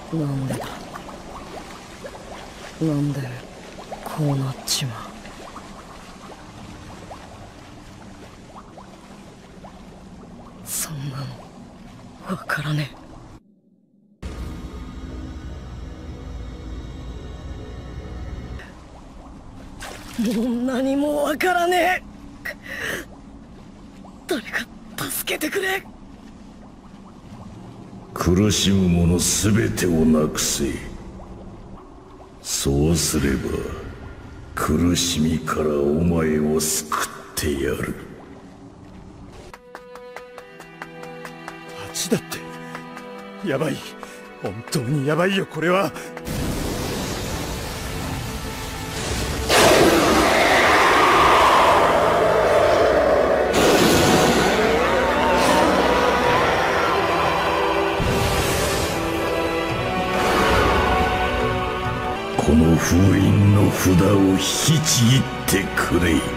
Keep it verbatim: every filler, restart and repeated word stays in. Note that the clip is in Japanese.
なんでだ。なんでこうなっちまう。そんなのわからねえ。もう何もわからねえ。誰か助けてくれ。 苦しむ者すべてをなくせ。そうすれば苦しみからお前を救ってやる。 蜂だって。やばい。本当にやばいよこれは。 この封印の札を引きちぎってくれ。